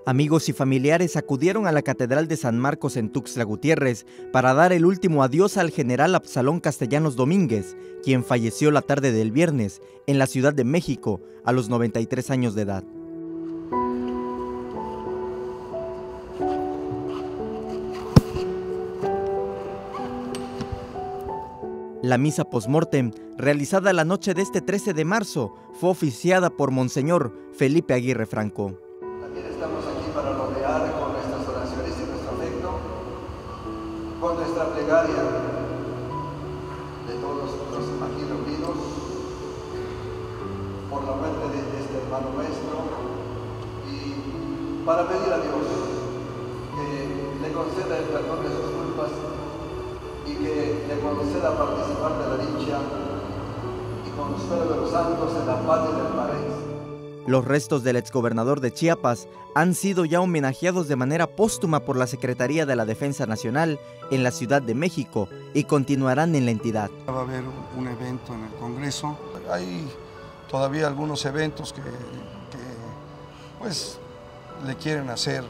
Amigos y familiares acudieron a la Catedral de San Marcos en Tuxtla Gutiérrez para dar el último adiós al general Absalón Castellanos Domínguez, quien falleció la tarde del viernes en la Ciudad de México a los 93 años de edad. La misa post-mortem, realizada la noche de este 13 de marzo, fue oficiada por Monseñor Felipe Aguirre Franco. También estamos aquí para rodear con nuestras oraciones y nuestro afecto, con nuestra plegaria de todos los aquí reunidos, por la muerte de este hermano nuestro, y para pedir a Dios que le conceda el perdón de sus culpas y que le conceda participar de la dicha y consuelo de los santos en la paz y en el paraíso. Los restos del exgobernador de Chiapas han sido ya homenajeados de manera póstuma por la Secretaría de la Defensa Nacional en la Ciudad de México y continuarán en la entidad. Va a haber un evento en el Congreso. Hay todavía algunos eventos que pues le quieren hacer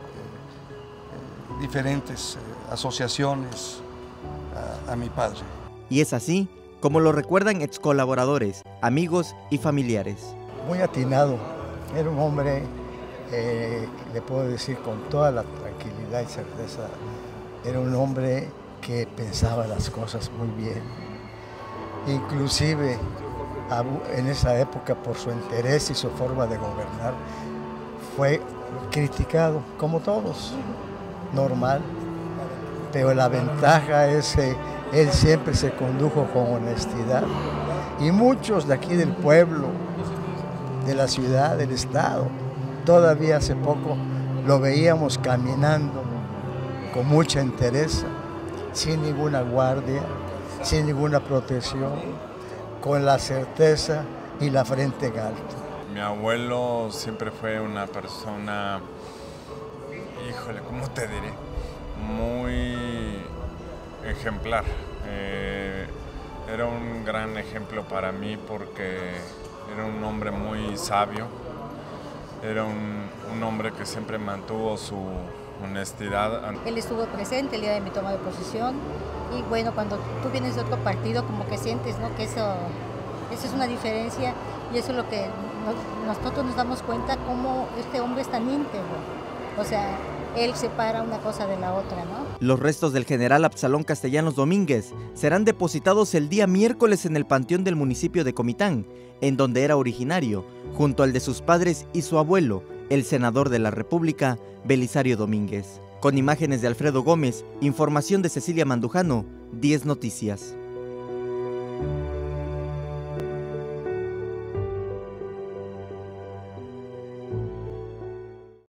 diferentes asociaciones a mi padre. Y es así como lo recuerdan excolaboradores, amigos y familiares. Muy atinado, era un hombre, le puedo decir con toda la tranquilidad y certeza, era un hombre que pensaba las cosas muy bien. Inclusive en esa época, por su interés y su forma de gobernar, fue criticado, como todos, normal. Pero la ventaja es que él siempre se condujo con honestidad. Y muchos de aquí del pueblo, de la ciudad, del estado, todavía hace poco lo veíamos caminando con mucha entereza, sin ninguna guardia, sin ninguna protección, con la certeza y la frente en alto. Mi abuelo siempre fue una persona, híjole, ¿cómo te diré? Muy ejemplar. Era un gran ejemplo para mí porque era un hombre muy sabio, era un hombre que siempre mantuvo su honestidad. Él estuvo presente el día de mi toma de posesión y bueno, cuando tú vienes de otro partido como que sientes, ¿no?, que eso es una diferencia y eso es lo que nosotros nos damos cuenta cómo este hombre es tan íntegro, o sea, él separa una cosa de la otra, ¿no? Los restos del general Absalón Castellanos Domínguez serán depositados el día miércoles en el panteón del municipio de Comitán, en donde era originario, junto al de sus padres y su abuelo, el senador de la República, Belisario Domínguez. Con imágenes de Alfredo Gómez, información de Cecilia Mandujano, 10 Noticias.